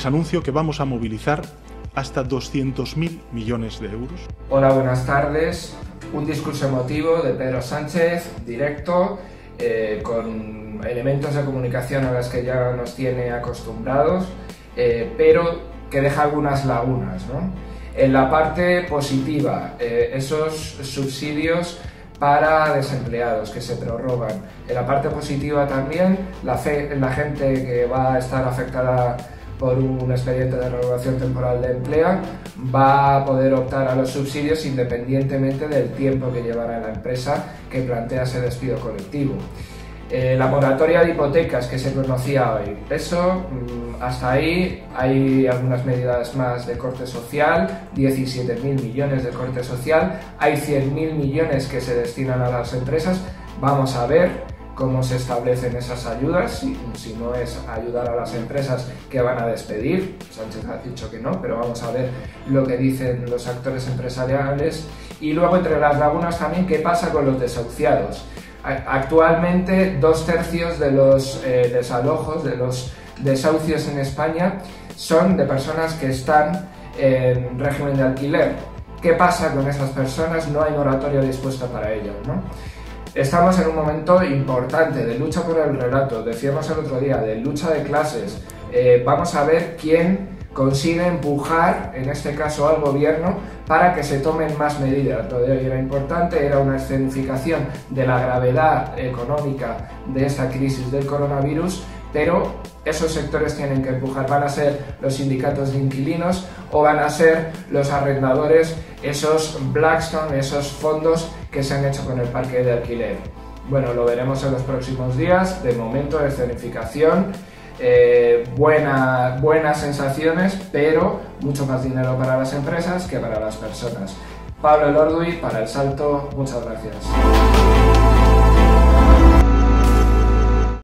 Les anuncio que vamos a movilizar hasta 200.000 millones de euros. Hola, buenas tardes. Un discurso emotivo de Pedro Sánchez, directo, con elementos de comunicación a los que ya nos tiene acostumbrados, pero que deja algunas lagunas, ¿no? En la parte positiva, esos subsidios para desempleados que se prorrogan. En la parte positiva también, la gente que va a estar afectada por un expediente de renovación temporal de empleo va a poder optar a los subsidios independientemente del tiempo que llevará la empresa que plantea ese despido colectivo. La moratoria de hipotecas que se conocía hoy, eso hasta ahí hay algunas medidas más de corte social, 17.000 millones de corte social, hay 100.000 millones que se destinan a las empresas. Vamos a ver cómo se establecen esas ayudas, si no es ayudar a las empresas que van a despedir. Sánchez ha dicho que no, pero vamos a ver lo que dicen los actores empresariales. Y luego, entre las lagunas también, ¿qué pasa con los desahuciados? Actualmente 2/3 de los desalojos, de los desahucios en España, son de personas que están en régimen de alquiler. ¿Qué pasa con esas personas? No hay moratoria dispuesta para ello, ¿no? Estamos en un momento importante de lucha por el relato, decíamos el otro día, de lucha de clases. Vamos a ver quién consigue empujar, en este caso al gobierno, para que se tomen más medidas. Lo de hoy era importante, era una escenificación de la gravedad económica de esta crisis del coronavirus, pero esos sectores tienen que empujar. ¿Van a ser los sindicatos de inquilinos o van a ser los arrendadores, esos Blackstone, esos fondos que se han hecho con el parque de alquiler? Bueno, lo veremos en los próximos días. De momento, escenificación, buenas sensaciones, pero mucho más dinero para las empresas que para las personas. Pablo Elorduy para El Salto, muchas gracias.